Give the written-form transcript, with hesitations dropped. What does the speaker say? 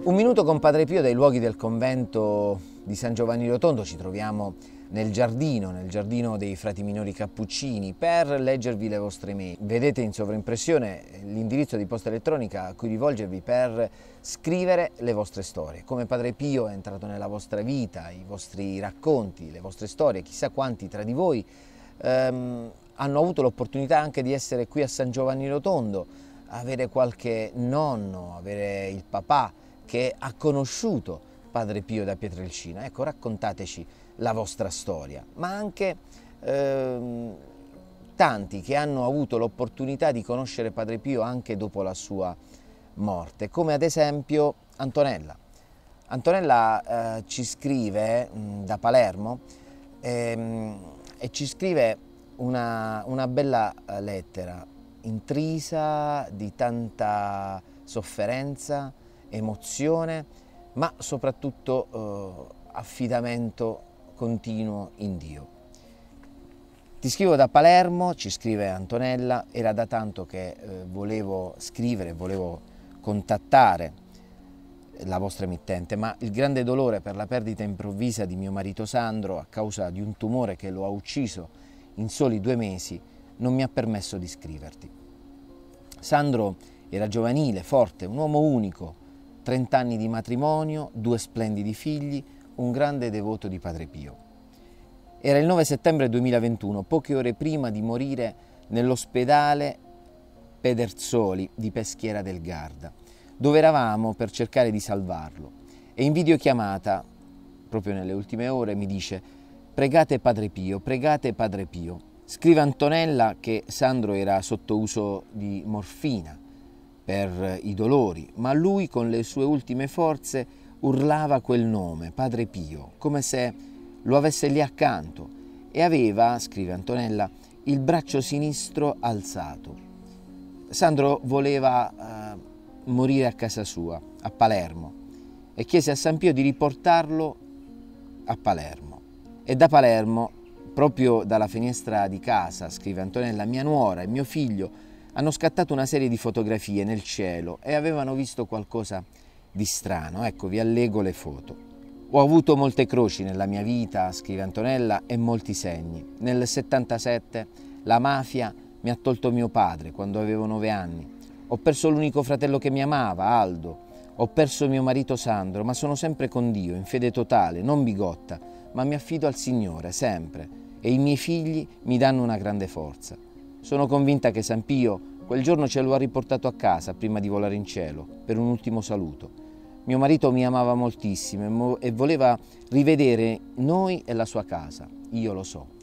Un minuto con Padre Pio dai luoghi del convento di San Giovanni Rotondo. Ci troviamo nel giardino dei frati minori cappuccini per leggervi le vostre mail. Vedete in sovraimpressione l'indirizzo di posta elettronica a cui rivolgervi per scrivere le vostre storie. Come Padre Pio è entrato nella vostra vita, i vostri racconti, le vostre storie. Chissà quanti tra di voi hanno avuto l'opportunità anche di essere qui a San Giovanni Rotondo, avere qualche nonno, avere il papà che ha conosciuto Padre Pio da Pietrelcina. Ecco, raccontateci la vostra storia, ma anche tanti che hanno avuto l'opportunità di conoscere Padre Pio anche dopo la sua morte, come ad esempio Antonella. Antonella ci scrive da Palermo e ci scrive una bella lettera, intrisa di tanta sofferenza, emozione, ma soprattutto affidamento continuo in Dio. Ti scrivo da Palermo, ci scrive Antonella, era da tanto che volevo scrivere, volevo contattare la vostra emittente, ma il grande dolore per la perdita improvvisa di mio marito Sandro a causa di un tumore che lo ha ucciso in soli 2 mesi non mi ha permesso di scriverti. Sandro era giovanile, forte, un uomo unico, 30 anni di matrimonio, 2 splendidi figli, un grande devoto di Padre Pio. Era il 9 settembre 2021, poche ore prima di morire nell'ospedale Pedersoli di Peschiera del Garda, dove eravamo per cercare di salvarlo. E in videochiamata, proprio nelle ultime ore, mi dice: pregate Padre Pio, pregate Padre Pio. Scrive Antonella che Sandro era sotto uso di morfina per i dolori, ma lui con le sue ultime forze urlava quel nome, Padre Pio, come se lo avesse lì accanto, e aveva, scrive Antonella, il braccio sinistro alzato. Sandro voleva morire a casa sua, a Palermo, e chiese a San Pio di riportarlo a Palermo. E da Palermo, proprio dalla finestra di casa, scrive Antonella, mia nuora e mio figlio hanno scattato una serie di fotografie nel cielo e avevano visto qualcosa di strano. Ecco, vi allego le foto. Ho avuto molte croci nella mia vita, scrive Antonella, e molti segni. Nel 77 la mafia mi ha tolto mio padre quando avevo 9 anni. Ho perso l'unico fratello che mi amava, Aldo. Ho perso mio marito Sandro, ma sono sempre con Dio, in fede totale, non bigotta, ma mi affido al Signore, sempre. E i miei figli mi danno una grande forza. Sono convinta che San Pio quel giorno ce lo ha riportato a casa prima di volare in cielo per un ultimo saluto. Mio marito mi amava moltissimo e voleva rivedere noi e la sua casa. Io lo so.